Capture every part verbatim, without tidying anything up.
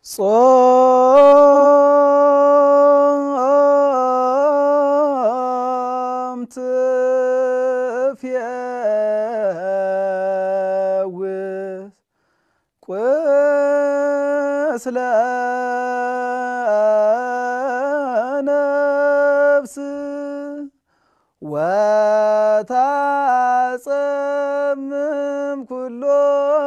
صام تفياوث قسل نفس وتعصمم كله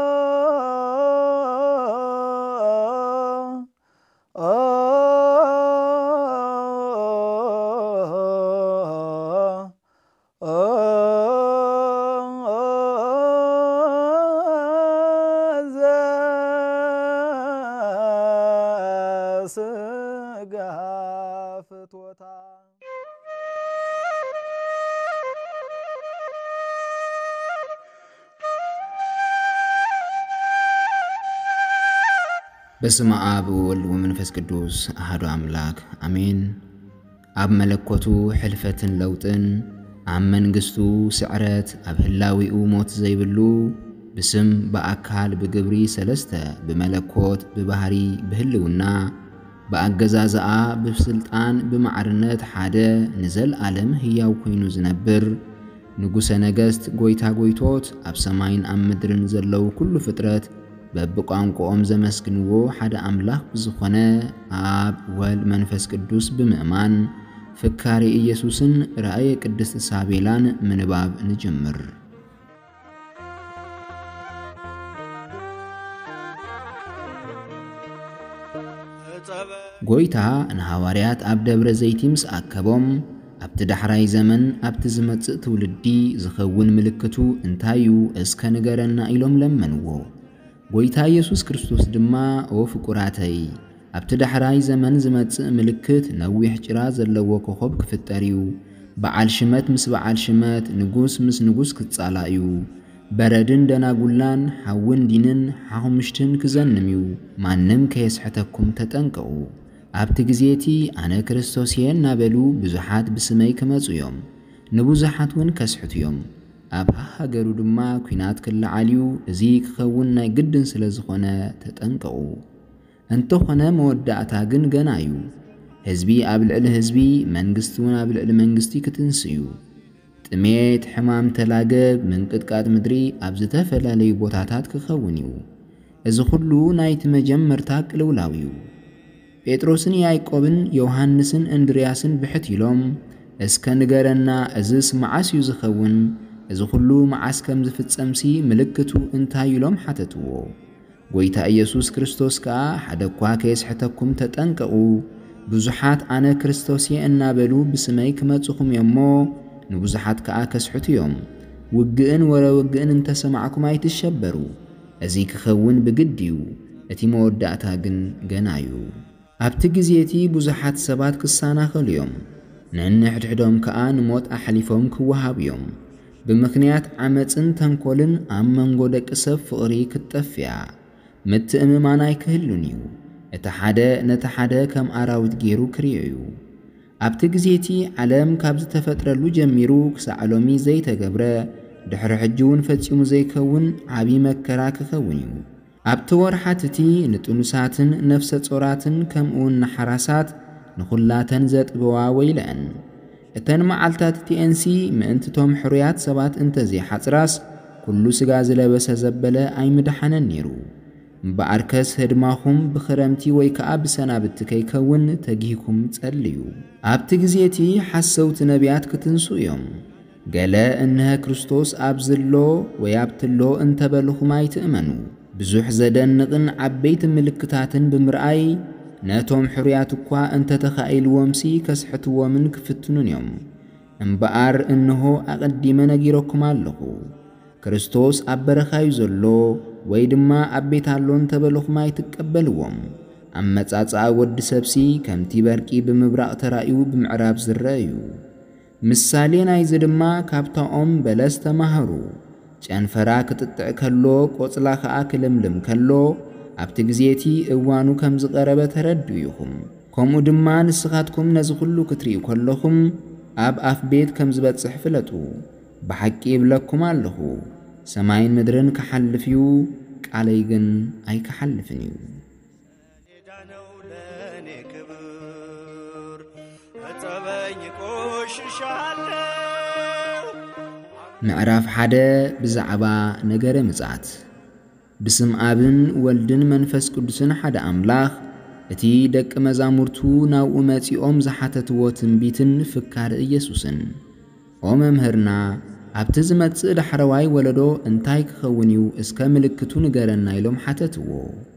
بسم آب والولد ومنفس قدوس أحد أملاك أمين. أب ملكوتو حلفة لوطن عم منقستو سعرت أب هلاوي موت زي بلو بسم بأكال بقبري سلسته بملكوت ببهري بهلونا بأجزازاء بسلطان بمعرنت حدا نزل عالم هي وكينو زنبر نقوس نجست قويتا قويتوت أب سماين أم مدرن زلو كل فترة ببقانقوم زمسكنو حدا أملاك بزخونه آب والمنفس قدوس بمأمان فكاري إيسوسن رأي قدس سابيلان من باب نجمر. قويتا نهاواريات أب دبر زيتيمس أكبوم أبت دحراي زمن أبت زمت تولدي زخون ملكتو انتايو اسكنغرنا إلوم لمنوو قويتا يسوس كريستوس دما او فقراتي أبت دحراي زمن زمت ملكت نوي حجراز اللو كخوب كفتاريو بعال شمت مس بعال شمت نقوس مس نقوس كتصالايو بردن دنا قولان حاون دينن حاومشتن كزنميو مانم كيسحتكم تتنقو أبت جزيتي أنا كريستوسيين نابلو بزحات بسمي كمزيوم نبوزحات ون كسحتيوم أبها هاجرو دما كينات كل عاليو زيك خونا جدا سلازخونا تتنقو انتو خنا مودعتا جن جنايو هزبي قبل ال هزبي منقستون قبل ال منقستي كتنسيو تميت حمام تلاقب من قدقات مدري أبزتا فلالي بوتاتات كخونيو إذا خلو نايت مجمر تاك لولاويو بيتروسن يايقوبن يوحنسن اندرياسن بحتيلوم اسكن غرنا ازس معاسيو زخون إذا خلو معاس كم زفتسمسي ملكتو انتايلوم حتتو قويتا إيسوس كريستوس كا حدا كواكيس حتاكم تتنقعو بزحات أنا كريستوسي النابلو بسمي كماتوكم يمو نبزحات كا كسحتيوم وقئن ورا وقئن انت سمعكم ايت الشبرو ازيك خون بقديو اتي مودعتا جن جنايو أبت جزيتي بزحات سبات كسانا خليوم نحن حدحدهم كآن موت أحليفهم كوهابيوم بمخنيات عمتن تنقلن أمن قدك سب فقري كالتفيع متأممانا يكهلونيو اتحادا نتحادا كم أراوت جيرو كريعيو أبت جزيتي علم كابز تفترلو جميرو كسعلومي زي تقبرا دحر حجون فتيوم زي كون عبي مكراك خونيو أبتور حاتتي نتونساتن نفسة صوراتن كم اون نحراسات نخلاتن زت بواويلان اتن معالتات تي انسي مانت توم حريات سبات انتزي حتراس كلو سغاز لبس زبله اي مدحنن نيرو باركس هدماهم بخرمتي ويكاب سنابت كيكون تجيكم تصليو ابت غزيتي حسوت نبيات كتنسو يوم قال انها كريستوس ابزلو ويابتلو انت بلخما يتامنوا بزوح زدنقن عبيت ملكتاتن بمرأي ناتهم حرياتكوا انت تخايل ومسي كسحتوا من كفتنون يوم انبقار انه اقدم نجيركم اللهو كريستوس أبرخاي زلو ويدما أبيتالون تبلوخ ما يتقبلوهم أما تساعة ود سبسي كم تباركي بمبرق ترائيو بمعراب زرايو مسالين ايزدما كابتا أم بلست مهرو جان فراك تتعكالو قوصلاخ آكلملم كالو أبتغزيتي اوانو كم زغربة تردويهم كومو دما نسخاتكم نزغلو كتريو كاللهم أب أف بيت كم زبت سحفلتو بحكي بلكم اللهو سماين مدرن كحلفيو عليغن أي كحلفنيو ምዕራፍ ሓደ ብዛዕባ ነገረ ምጽአት ብስም አብን ወልድን መንፈስ ቅዱስን ሓደ አምላኽ እቲ ደቂ መዛሙርቱ ናብኡ መጺኦም ዝሓተትዎ ትንቢትን ፍካር ኢየሱስን ኦ መምህርና ኣብቲ ዝመጽእ ዳሕረዋይ ወለዶ እንታይ ክኸውን እዩ እስከ ምልክቱ ንገረና ኢሎም ሓተትዎ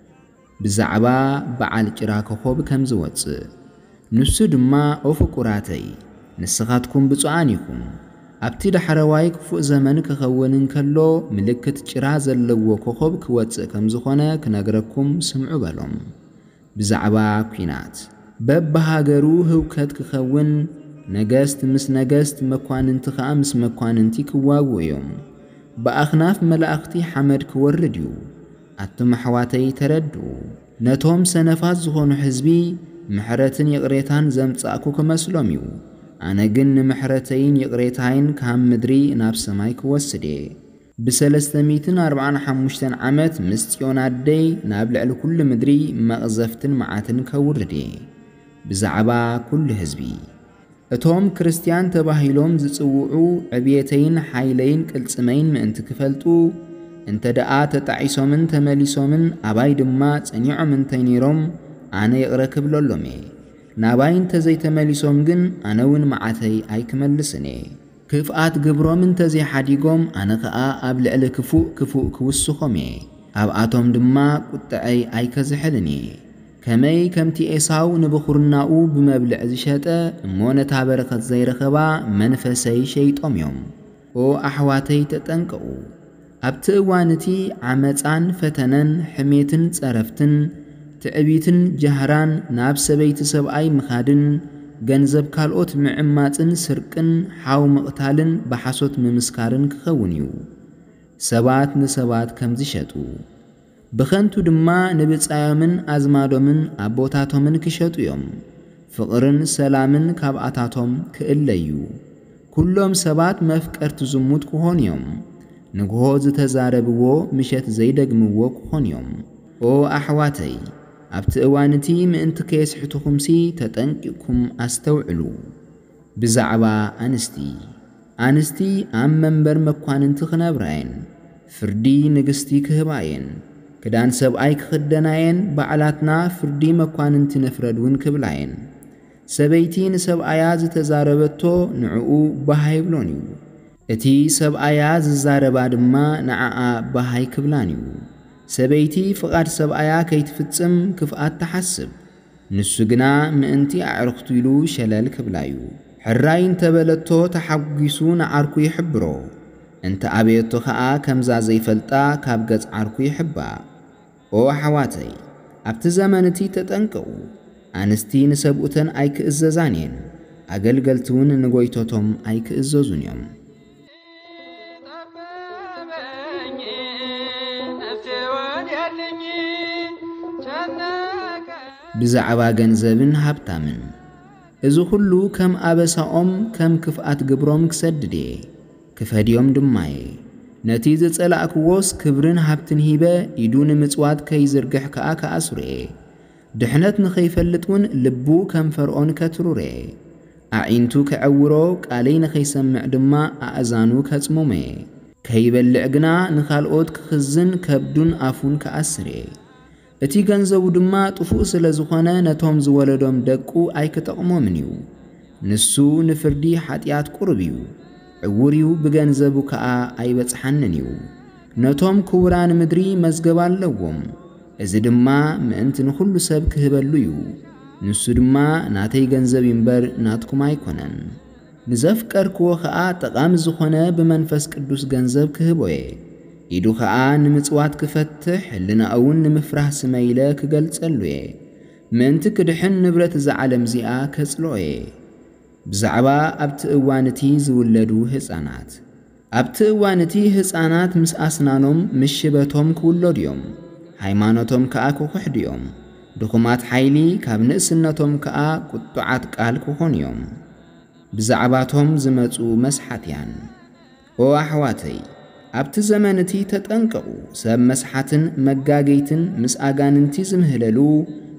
ብዛዕባ በዓል ጭራ ኮኸብ ከም ዝወጽእ ንሱ ድማ ኦ ፍቁራተይ ንስኻትኩም ብፁዓን ኢኹም ኣብቲ ዳሕረዋይ ክፉእ ዘመን ክኸውን እንከሎ ምልክት ጭራ ዘለዎ ኮኸብ ክወጽእ ከም ዝኾነ ክነግረኩም ስምዑ በሎም ብዛዕባ ኩናት በብሃገሩ ህውከት ክኸውን ነገስት ምስ ነገስት መኳንንቲ ኸዓ ምስ መኳንንቲ ክዋግኡ እዮም በኣኽናፍ መላእኽቲ ሓመድ ክወርድ እዩ ኣቶም ኣሕዋተይ ተረድኡ ነቶም ሰነፋት ዝኾኑ ሕዝቢ ምሕረትን ይቕሬታን ዘምጻእኩ ክመስሎም እዩ ኣነ ግን ንምሕረተይን ይቕሬታይን ካብ ምድሪ ናብ ሰማይ ክወስድ እየ ብሰለስተ ሚእትን ኣርብዓን ሓሙሽተን ዓመት ምስ ጽዮን ኣደይ ናብ ልዕሊ ኩሉ ምድሪ መቕዘፍትን መዓትን ከውርድ እየ ብዛዕባ ኩሉ ህዝቢ እቶም ክርስቲያን ተባሂሎም ዝጽውዑ ዕብየተይን ሓይለይን ቅልጽመይን ምእንቲ ክፈልጡ እንተ ደኣ ተጣዒሶምን ተመሊሶምን ኣባይ ድማ ጸኒዖም እንተይ ነይሮም ኣነ ይቕረ ክብለሎም እየ ናባይ እንተዘይተመሊሶም ግን ኣነውን መዓተይ ኣይክመልስን እየ ክፍኣት ግብሮም እንተዘይሓዲጎም ኣነ ኸኣ ኣብ ልዕሊ ክፉእ ክፉእ ክውስኾም እየ ኣብኣቶም ድማ ቁጥዐይ ኣይከዝሕልን እየ ከመይ ከምቲ ኤሳው ንብኹርናኡ ብመብልዕ ዝሸጠ እሞ ነታ በረኸት ዘይረኸባ መንፈሰይ ሸይጦም እዮም ኦ ኣሕዋተይ ተጠንቀቑ ኣብቲ እዋን እቲ ዓመፃን ፈተነን ሕሜትን ጸረፍትን ትዕቢትን ጀህራን ናብ ሰበይቲ ሰብኣይ ምኻድን ገንዘብ ካልኦት ምዕማፅን ስርቅን ሓው ምቕታልን ብሓሶት ምምስካርን ክኸውን እዩ ሰባት ንሰባት ከም ዝሸጡ ብኸንቱ ድማ ንብጻዮምን ኣዝማዶምን ኣቦታቶምን ክሸጡ እዮም ፍቕርን ሰላምን ካብኣታቶም ክእለዩ ኩሎም ሰባት መፍቀርቲ ዝሙት ክኾኑ እዮም ንግሆ ዝተዛረብዎ ምሸት ዘይደግምዎ ክኾኑ እዮም ኦ ኣሕዋተይ ኣብቲ እዋን እቲ ምእንቲ ከየስሕቱኹምሲ ተጠንቂቕኩም ኣስተውዕሉ ብዛዕባ ኣንስቲ ኣንስቲ ኣብ መንበር መኳንንቲ ክነብራየን ፍርዲ ንግስቲ ክህባየን ክዳን ሰብኣይ ክኽደናየን ባዕላትና ፍርዲ መኳንንቲ ነፍረድውን ክብላየን ሰበይቲ ንሰብኣያ ዝተዛረበቶ ንዕኡ ባሃይ ብሎን እዩ እቲ ሰብኣያ ዝዛረባ ድማ ንዓኣ ባሃይ ክብላን እዩ ሰበይቲ ፍቓድ ሰብኣያ ከይትፍጽም ክፍኣት ተሓስብ ንሱ ግና ምእንቲ ኣዕርኽቱ ኢሉ ሸለል ክብላዩ ሕራይ እንተበለቶ ተሓጒሱ ንዓርኩ ይሕብሮ እንተ ኣበየቶ ኸዓ ከምዛ ዘይፈልጣ ካብ ገጽ ዓርኩ ይሕባ ኦ ኣሕዋተይ ኣብቲ ዘመን እቲ ተጠንቀቑ ኣንስቲ ንሰብኡተን ኣይክእዘዛን እየን ኣገልገልቲውን ንጐይቶቶም ኣይክእዘዙን እዮም ብዛዕባ ገንዘብን ሃብታምን እዚ ሁሉ ከም ኣበሳኦም ከም ክፍኣት ግብሮም ክሰድድ እየ ክፈድዮም ድማ እየ ነቲ ዝጸላእክዎስ ክብርን ሃብትን ሂበ ኢዱ ንምጽዋት ከይዝርግሕ ከኣ ከኣስሩ እየ ድሕነት ንኸይፈልጥውን ልቡ ከም ፈርዖን ከትሩር እየ ኣዒንቱ ከዕውሮ ቃለይ ንኸይሰምዕ ድማ ኣእዛኑ ከጽሙም እየ ከይበልዕ ግና ንኻልኦት ክኽዝን ከብዱን ኣፉን ከኣስር እየ እቲ ገንዘቡ ድማ ጥፉእ ስለ ዝኾነ ነቶም ዝወለዶም ደቁ ኣይክጠቕሞምን እዩ ንሱ ንፍርዲ ሓጢኣት ቁርብ እዩ ዕውር እዩ ብገንዘቡ ከኣ ኣይበጽሓንን እዩ ነቶም ክቡራን ምድሪ መዝገብ ኣለዎም እዚ ድማ ምእንቲ ንኹሉ ሰብ ክህበሉ እዩ ንሱ ድማ ናተይ ገንዘብ እምበር ናትኩም ኣይኮነን ንዘፍቀርክዎ ከኣ ጠቓሚ ዝኾነ ብመንፈስ ቅዱስ ገንዘብ ክህቦ እየ ኢዱ ኸዓ ንምጽዋት ክፈትሕ ህልናእውን ንምፍራሕ ስመይለ ክገልጸሉ እየ ምእንቲ ክድሕን ንብረት ዝዓለም እዚኣ ከጽልኦ እየ ብዛዕባ ኣብቲ እዋን እቲ ዝውለዱ ህፃናት ኣብቲ እዋን እቲ ህፃናት ምስ ኣስናኖም ምስ ሽበቶም ክውለዱ እዮም ሃይማኖቶም ከኣ ክውሕዱ እዮም ድኹማት ሓይሊ ካብ ንእስነቶም ከኣ ቁጡዓት ቃል ክኾኑ እዮም ብዛዕባቶም ዝመጹ መስሓትያን ኦ ኣሕዋተይ ኣብቲ ዘመን እቲ ተጠንቀቑ ሰብ መስሓትን መጋገይትን ምስ ኣጋንንቲ ዝምህለሉ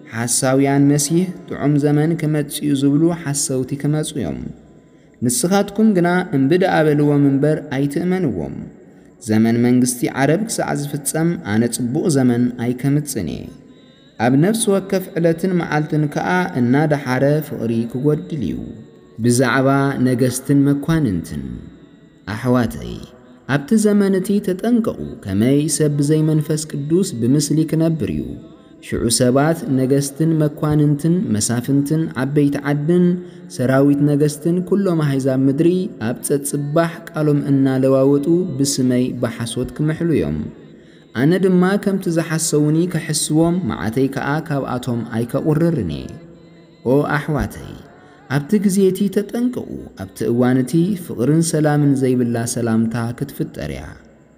ሓሳውያን መሲህ ጥዑም ዘመን ከመጽኡ ዝብሉ ሓሰውቲ ከመጽዮም ንስኻትኩም ግና እምብዳ አበልዎም እምበር ኣይትእመንዎም ዘመን መንግስቲ ዓረብ ክሳዕ ዝፍጸም ኣነ ጽቡቕ ዘመን ኣይከምጽኔ ኣብ ነፍሲ ወከፍ ዕለትን መዓልትን ከኣ እናዳሓረ ፍቕሪ ክጐድል እዩ ብዛዕባ ነገስትን መኳንንትን ኣሕዋተይ ኣብቲ ዘመን እቲ ተጠንቀቑ ከመይ ሰብ ብዘይ መንፈስ ቅዱስ ብምስሊ ክነብር እዩ ሽዑ ሰባት ነገስትን መኳንንትን መሳፍንትን ዓበይቲ ዓድን ሰራዊት ነገስትን ኩሎም ኣሕዛብ ምድሪ ኣብ ጸጽባሕ ቃሎም እናለዋወጡ ብስመይ በሓሶት ክምሕሉ እዮም ኣነ ድማ ከምቲ ዝሓሰውኒ ከሕስዎም መዓተይ ከኣ ካብኣቶም ኣይከቑርርኔ ኦ ኣሕዋተይ ኣብቲ ግዜቲ ተጠንቀቑ ኣብቲ እዋንቲ ፍቕርን ሰላምን ዘይብላ ሰላምታ ክትፍጠር እያ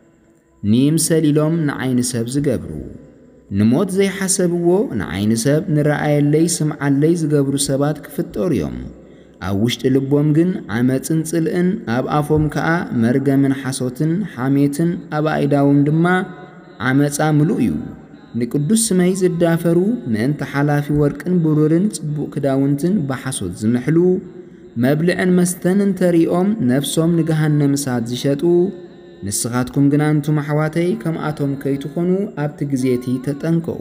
ንይምሰል ኢሎም ንዓይኒ ሰብ ዝገብሩ ንሞት ዘይሓሰብዎ ንዓይኒ ሰብ ንረኣየለይ ስምዓለይ ዝገብሩ ሰባት ክፍጠሩ እዮም ኣብ ውሽጢ ልቦም ግን ዓመፅን ጽልእን ኣብ ኣፎም ከኣ መርገምን ሓሶትን ሓሜትን ኣብ ኣእዳዎም ድማ ዓመፃ ምሉእ እዩ ንቅዱስ ስመይ ዝዳፈሩ ምእንቲ ሓላፊ ወርቅን ብሩርን ጽቡቕ ክዳውንትን በሓሶት ዝምሕሉ መብልዕን መስተን እንተሪኦም ነፍሶም ንገሃነም እሳት ዝሸጡ ንስኻትኩም ግና እንቱም ኣሕዋተይ ከምኣቶም ከይትኾኑ ኣብቲ ግዜቲ ተጠንቀቑ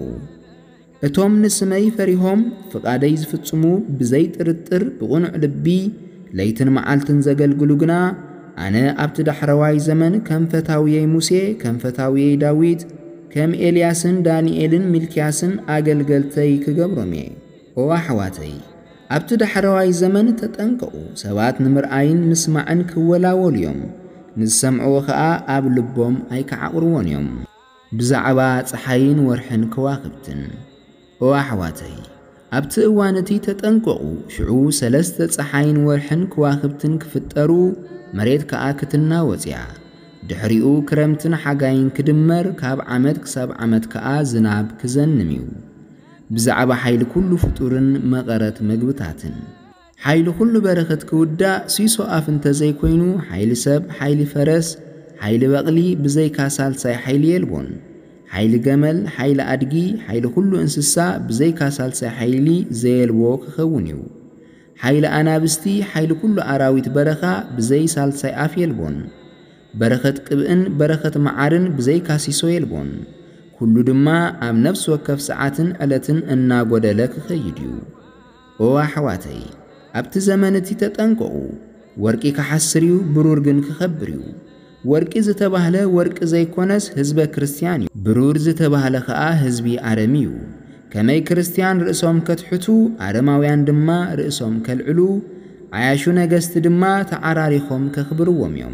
እቶም ንስመይ ፈሪሆም ፍቓደይ ዝፍጽሙ ብዘይ ጥርጥር ብቕኑዕ ልቢ ለይትን መዓልትን ዘገልግሉ ግና ኣነ ኣብቲ ዳሕረዋይ ዘመን ከም ፈታውየይ ሙሴ ከም ፈታውየይ ዳዊት ከም ኤልያስን ዳንኤልን ሚልክያስን ኣገልገልተይ ክገብሮም እየ ኦ ኣሕዋተይ ኣብቲ ዳሕረዋይ ዘመን ተጠንቀቑ ሰባት ንምርኣይን ምስማዕን ክወላወሉ እዮም ንዝሰምዕዎ ኸኣ ኣብ ልቦም ኣይከዓቑርዎን እዮም ብዛዕባ ፀሓይን ወርሕን ከዋኽብትን ኦ ኣሕዋተይ ኣብቲ እዋን እቲ ተጠንቀቑ ሽዑ ሰለስተ ፀሓይን ወርሕን ከዋኽብትን ክፍጠሩ መሬት ከኣ ክትናወጽ እያ ድሕሪኡ ክረምትን ሓጋይን ክድመር ካብ ዓመት ክሳብ ዓመት ከኣ ዝናብ ክዘንም እዩ ብዛዕባ ሓይሊ ኩሉ ፍጡርን መቐረት መግብታትን ሓይሊ ኩሉ በረኸት ክውዳእ ሲሶ ኣፍ እንተዘይኮይኑ ሓይሊ ሰብ ሓይሊ ፈረስ ሓይሊ በቕሊ ብዘይካ ሳልሳይ ሓይሊ የልቦን ሓይሊ ገመል ሓይሊ ኣድጊ ሓይሊ ኩሉ እንስሳ ብዘይካ ሳልሳይ ሓይሊ ዘየልቦ ክኸውን እዩ ሓይሊ ኣናብስቲ ሓይሊ ኩሉ ኣራዊት በረኻ ብዘይ ሳልሳይ ኣፍ የልቦን በረኸት ቅብእን በረኸት መዓርን ብዘይካ ሲሶ የልቦን ኩሉ ድማ ኣብ ነፍሲ ወከፍ ሰዓትን ዕለትን እናጐደለ ክኸይድ እዩ ኦ ኣሕዋተይ ኣብቲ ዘመን እቲ ተጠንቀቑ ወርቂ ክሓስር እዩ ብሩር ግን ክኸብር እዩ ወርቂ ዝተባህለ ወርቂ ዘይኮነስ ህዝበ ክርስቲያን እዩ ብሩር ዝተባህለ ኸኣ ህዝቢ ኣረሚ እዩ ከመይ ክርስቲያን ርእሶም ከትሕቱ ኣረማውያን ድማ ርእሶም ከልዕሉ ዓያሹ ነገስቲ ድማ ተዓራሪኾም ከኽብርዎም እዮም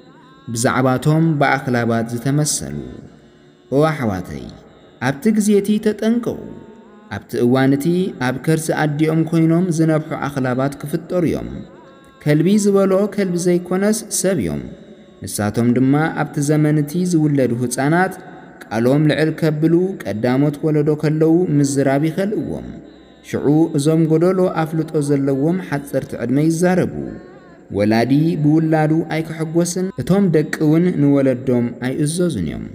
ብዛዕባቶም በኣኽላባት ዝተመሰሉ ኦ ኣሕዋተይ ኣብቲ ግዜቲ ተጠንቀቑ ኣብቲ እዋንቲ ኣብ ከርሲ ኣዲኦም ኮይኖም ዝነብሑ ኣኽላባት ክፍጠሩ እዮም ከልቢ ዝበልዖ ከልቢ ዘይኮነስ ሰብ እዮም ንሳቶም ድማ ኣብቲ ዘመንቲ ዝውለዱ ህፃናት ቃሎም ልዕል ከብሉ ቀዳሞት ወለዶ ከለዉ ምዝራብ ይኸልእዎም ሽዑ እዞም ጎደሎ ኣፍልጦ ዘለዎም ሓፀርቲ ዕድመ ይዛረቡ ወላዲ ብውላዱ ኣይክሕጐስን እቶም ደቂ እውን ንወለዶም ኣይእዘዙን እዮም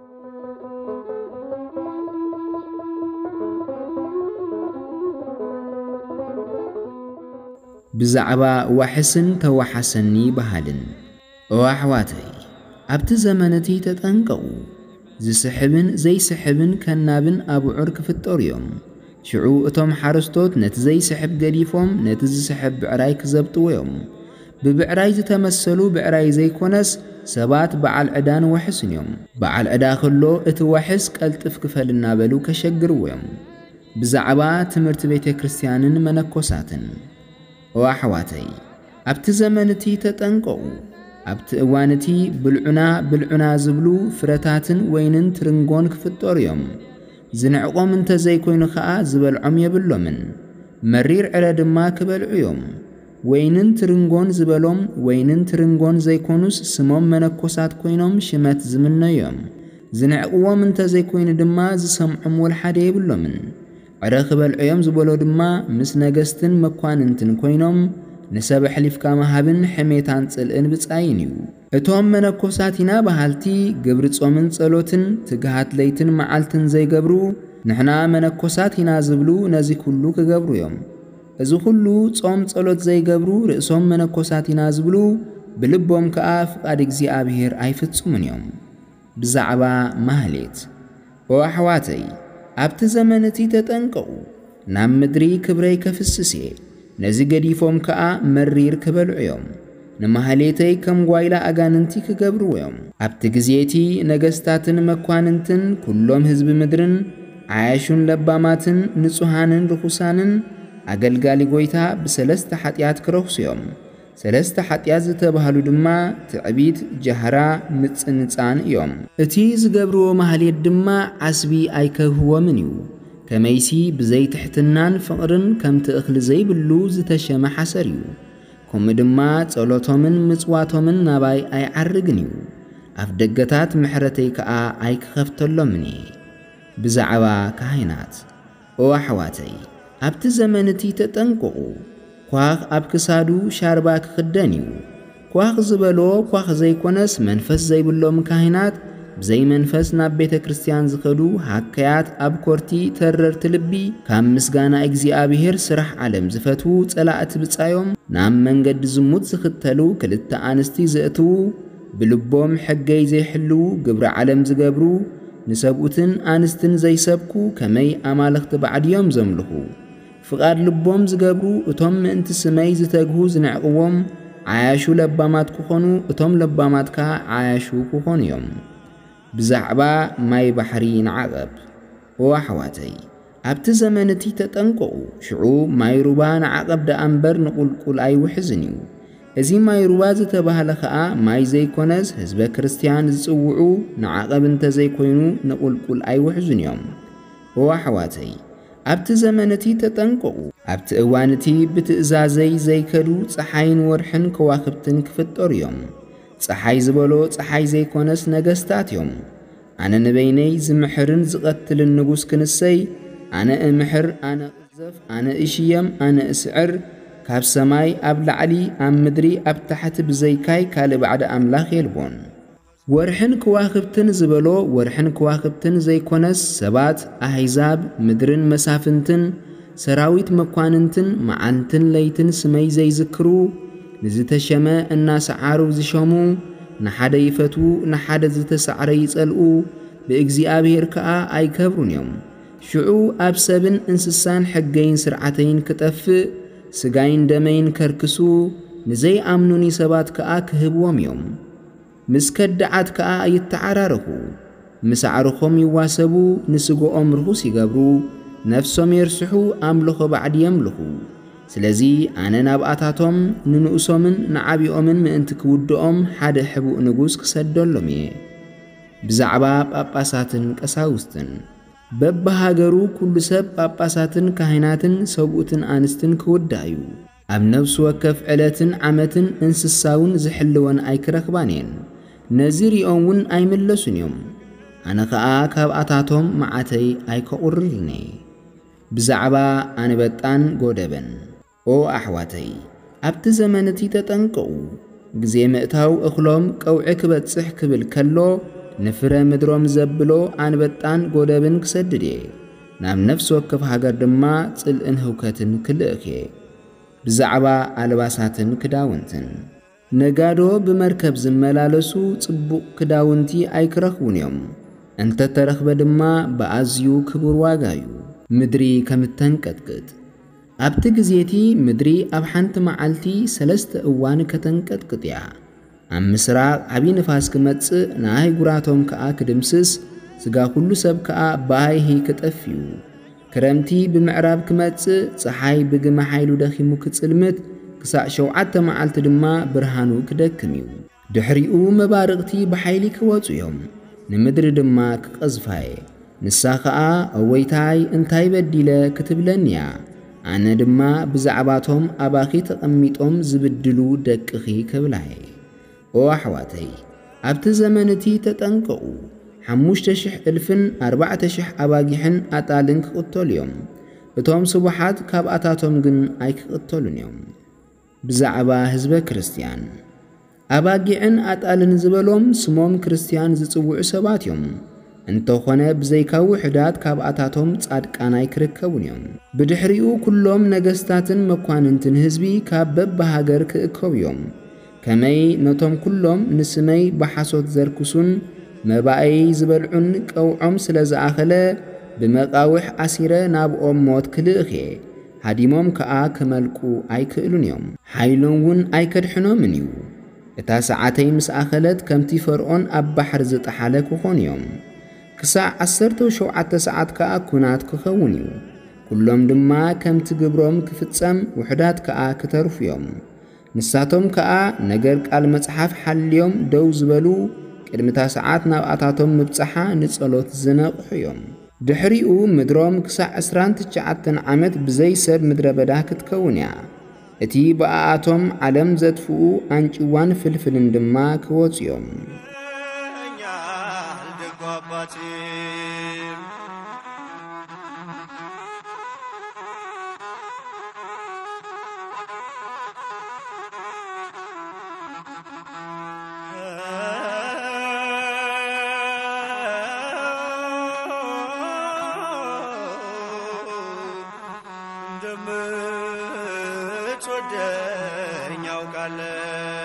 ብዛዕባ ዋሕስን ተዋሓሰኒ ባህልን ኦ ኣሕዋተይ ኣብቲ ዘመን እቲ ተጠንቀቑ ዝስሕብን ዘይስሕብን ከናብን ኣብዑር ክፍጠሩ እዮም ሽዑ እቶም ሓረስቶት ነቲ ዘይስሕብ ገዲፎም ነቲ ዝስሕብ ብዕራይ ክዘብጥዎ እዮም ብብዕራይ ዝተመሰሉ ብዕራይ ዘይኮነስ ሰባት በዓል ዕዳን ወሕስን እዮም በዓል ዕዳ ኸሎ እቲ ወሕስ ቀልጥፍ ክፈል እናበሉ ከሸግርዎ እዮም ብዛዕባ ትምህርቲ ቤተ ክርስቲያንን መነኮሳትን ኦ ኣሕዋተይ ኣብቲ ዘመን እቲ ተጠንቀቑ ኣብቲ እዋን እቲ ብልዑና ብልዑና ዝብሉ ፍረታትን ወይንን ትርንጎን ክፍጠሩ እዮም ዝንዕቆም እንተዘይኮይኑ ኸኣ ዝበልዖም የብሎምን መሪር ዕረ ድማ ክበልዑ እዮም ወይንን ትርንጎን ዝበሎም ወይንን ትርንጎን ዘይኮኑስ ስሞም መነኮሳት ኮይኖም ሽመት ዝምነዮም ዝንዕቅዎም እንተዘይኮይኑ ድማ ዝሰምዖም ወልሓደ የብሎምን ዕረ ክበልዑ እዮም ዝበሎ ድማ ምስ ነገስትን መኳንንትን ኮይኖም ንሰብ ሕሊፍካ መሃብን ሕሜታን ጽልእን ብጻይን እዩ እቶም መነኮሳት ኢና ባህልቲ ግብሪ ጾምን ጸሎትን ትግሃት ለይትን መዓልትን ዘይገብሩ ንሕና መነኮሳት ኢና ዝብሉ ነዚ ኩሉ ክገብሩ እዮም እዚ ኩሉ ጾም ጸሎት ዘይገብሩ ርእሶም መነኮሳት ኢና ዝብሉ ብልቦም ከኣ ፍቃድ እግዚአብሔር ኣይፍጽሙን እዮም ብዛዕባ ማህሌት ኦ ኣሕዋተይ ኣብቲ ዘመን እቲ ተጠንቀቑ ናብ ምድሪ ክብረይ ከፍስስ እየ ነዚ ገዲፎም ከኣ መሪር ክበልዑ እዮም ንማህሌተይ ከም ጓይላ ኣጋንንቲ ክገብርዎ እዮም ኣብቲ ግዜቲ ነገስታትን መኳንንትን ኩሎም ህዝቢ ምድርን ዓያሹን ለባማትን ንጹሃንን ርኩሳንን ኣገልጋሊ ጎይታ ብሰለስተ ሓጢያት ክረኽሱ እዮም ሰለስተ ሓጢያት ዝተባሃሉ ድማ ትዕቢት ጀህራ ምጽንጻን እዮም እቲ ዝገብርዎ ማህሌት ድማ ዓስቢ ኣይከህዎምን እዩ ከመይሲ ብዘይ ትሕትናን ፍቕርን ከምቲ እኽሊ ዘይብሉ ዝተሸመ ሓሰር እዩ ከምኡ ድማ ጸሎቶምን ምጽዋቶምን ናባይ ኣይዓርግን እዩ ኣብ ደገታት ምሕረተይ ከኣ ኣይክኸፍተሎምን እየ ብዛዕባ ካህናት ኦ ኣሕዋተይ ኣብቲ ዘመን እቲ ተጠንቀቑ ኳኽ ኣብ ክሳዱ ሻርባ ክኽደን እዩ ኳኽ ዝበሎ ኳኽ ዘይኮነስ መንፈስ ዘይብሎም ካህናት ብዘይ መንፈስ ናብ ቤተ ክርስቲያን ዝኸዱ ሃከያት ኣብ ኮርቲ ተረርቲ ልቢ ካብ ምስጋና እግዚአብሔር ስራሕ ዓለም ዝፈትዉ ጸላእቲ ብጻዮም ናብ መንገዲ ዝሙት ዝኽተሉ ክልተ ኣንስቲ ዘእትዉ ብልቦም ሕገይ ዘይሕልው ግብሪ ዓለም ዝገብሩ ንሰብኡትን ኣንስትን ዘይሰብኩ ከመይ ኣማልኽቲ ባዕድዮም ዘምልኹ ፍቃድ ልቦም ዝገብሩ እቶም ምእንቲ ስመይ ዝተግሁ ዝንዕቕዎም ዓያሹ ለባማት ክኾኑ እቶም ለባማትካ ዓያሹ ክኾኑ እዮም ብዛዕባ ማይ ባሕሪ ንዓቐብ ኦ ኣሕዋተይ ኣብቲ ዘመን እቲ ተጠንቀቑ ሽዑ ማይ ሩባ ንዓቐብ ደኣ እምበር ንቁልቁል ኣይውሕዝን እዩ እዚ ማይ ሩባ ዝተባህለ ኸኣ ማይ ዘይኮነስ ህዝበ ክርስቲያን ዝጽውዑ ንዓቐብ እንተዘይኮይኑ ንቁልቁል ኣይውሕዝን እዮም ኦ ኣሕዋተይ ኣብቲ ዘመን እቲ ተጠንቀቑ ኣብቲ እዋን እቲ ብትእዛዘይ ዘይከዱ ፀሓይን ወርሕን ከዋኽብትን ክፍጠሩ እዮም ፀሓይ ዝበሎ ፀሓይ ዘይኮነስ ነገስታት እዮም ኣነ ንበይነይ ዝምሕርን ዝቐትልን ንጉስ ክንሰይ ኣነ እምሕር ኣነ ቅዘፍ ኣነ እሽየም ኣነ እስዕር ካብ ሰማይ ኣብ ላዕሊ ኣብ ምድሪ ኣብ ታሕቲ ብዘይካይ ካልእ ባዕደ ኣምላኽ የልቦን ወርሕን ከዋኽብትን ዝበሎ ወርሕን ከዋኽብትን ዘይኮነስ ሰባት ኣሕዛብ ምድርን መሳፍንትን ሰራዊት መኳንንትን መዓልትን ለይትን ስመይ ዘይዝክሩ ንዝተሸመ እናሰዓሩ ዝሾሙ ንሓደ ይፈትዉ ንሓደ ዝተሰዓረ ይጸልኡ ብእግዚአብሔር ከኣ ኣይከብሩን እዮም ሽዑ ኣብ ሰብን እንስሳን ሕገይን ስርዓተይን ክጠፍእ ስጋይን ደመይን ከርክሱ ንዘይኣምኑኒ ሰባት ከኣ ክህብዎም እዮም ምስ ከዳዓት ከኣ ይተዓራረኹ ምስዓርኾም ይዋሰቡ ንስግኦም ርኹስ ይገብሩ ነፍሶም የርስሑ ኣምልኾ ባዕድ የምልኹ ስለዚ ኣነ ናብኣታቶም ንንእሶምን ንዓቢኦምን ምእንቲ ክውድኦም ሓደ ሕቡእ ንጉስ ክሰደሎም እየ ብዛዕባ ጳጳሳትን ቀሳውስትን በብሃገሩ ኩሉ ሰብ ጳጳሳትን ካህናትን ሰብኡትን ኣንስትን ክውዳዩ ኣብ ነፍሲ ወከፍ ዕለትን ዓመትን እንስሳውን ዝሕልወን ኣይክረኽባን እየን ነዚ ሪኦም እውን ኣይምለሱን እዮም ኣነ ኸኣ ካብኣታቶም መዓተይ ኣይከቑርርን እየ ብዛዕባ ኣንበጣን ጎደበን ኦ ኣሕዋተይ ኣብቲ ዘመን እቲ ተጠንቀቑ ግዜ ምእታው እኽሎም ቀውዒ ክበጽሕ ክብል ከሎ ንፍረ ምድሮም ዘብሎ ኣንበጣን ጎደብን ክሰድድ እየ ናብ ነፍሲ ወከፍ ሃገር ድማ ጽልእን ህውከትን ክልእኽ እየ ብዛዕባ ኣልባሳትን ክዳውንትን ነጋዶ ብመርከብ ዝመላለሱ ጽቡቕ ክዳውንቲ ኣይክረኽቡን እዮም እንተተረኽበ ድማ ብኣዝዩ ክቡር ዋጋ እዩ ምድሪ ከምተንቀጥቅጥ ኣብቲ ግዜቲ ምድሪ ኣብ ሓንቲ መዓልቲ ሰለስተ እዋን ከተንቀጥቅጥ እያ ኣብ ምስራቅ ዓብዪ ንፋስ ክመጽእ ንኣህጉራቶም ከኣ ክድምስስ ስጋ ኩሉ ሰብ ከኣ ብኣይሂ ክጠፍዩ ክረምቲ ብምዕራብ ክመጽእ ፀሓይ ብግመ ሓይሉ ደኺሙ ክጽልምት ክሳዕ ሸውዓተ መዓልቲ ድማ ብርሃኑ ክደክም እዩ ድሕሪኡ መባርቕቲ ብሓይሊ ክወፁ እዮም ንምድሪ ድማ ክቐዝፋየ ንሳ ኸኣ ኣወይታይ እንታይ በዲለ ክትብለኒ እያ ኣነ ድማ ብዛዕባቶም ኣባኺ ተቐሚጦም ዝብድሉ ደቅኺ ክብላየ ኦ ኣሕዋተይ ኣብቲ ዘመን እቲ ተጠንቀቑ ሓሙሽተ ሽሕ እልፍን ኣርባዕተ ሽሕ ኣባጊሕን ኣጣልን ክቕተሉ እዮም እቶም ስቡሓት ካብኣታቶም ግን ኣይክቕተሉን እዮም ብዛዕባ ህዝበ ክርስቲያን ኣባጊዕን ኣጣልን ዝበሎም ስሞም ክርስቲያን ዝጽውዑ ሰባት እዮም እንተኾነ ብዘይካዊ ሕዳት ካብኣታቶም ጻድቃናይ ክርከቡን እዮም ብድሕሪኡ ኩሎም ነገስታትን መኳንንትን ህዝቢ ካብ በብሃገር ክእከቡ እዮም ከመይ ነቶም ኩሎም ንስመይ በሓሶት ዘርክሱን መባኣይ ዝበልዑን ቀውዖም ስለ ዝኣኸለ ብመቃውሕ ኣሲረ ናብኦም ሞት ክልእኽ እየ ሃዲሞም ከዓ ክመልቁ ኣይክእሉን እዮም ሓይሎም እውን ኣይከድሕኖምን እዩ እታ ሰዓተይ ምስ ኣኸለት ከምቲ ፈርዖን ኣብ ባሕር ዝጠሓለ ክኾኑ እዮም ክሳዕ ዓሰርተ ሸውዓተ ሰዓት ከዓ ኩናት ክኸውን እዩ ኩሎም ድማ ከምቲ ግብሮም ክፍጸም ውሕዳት ከዓ ክተርፉ እዮም ንሳቶም ከዓ ነገር ቃል መጽሓፍ ሓልዮም ደው ዝበሉ ቅድሚታ ሰዓት ናብኣታቶም ምብጽሓ ንጸሎት ዝነቕሑ እዮም ድሕሪኡ ምድሮም ክሳዕ ዕስራን ትሽዓተን ዓመት ብዘይ ሰብ ምድረ በዳ ክትከውን እያ እቲ በኣቶም ዓለም ዘጥፍኡ አንጭዋን ፍልፍልን ድማ ክወፁ እዮም እንደምትወደኝ ያውቃለሁ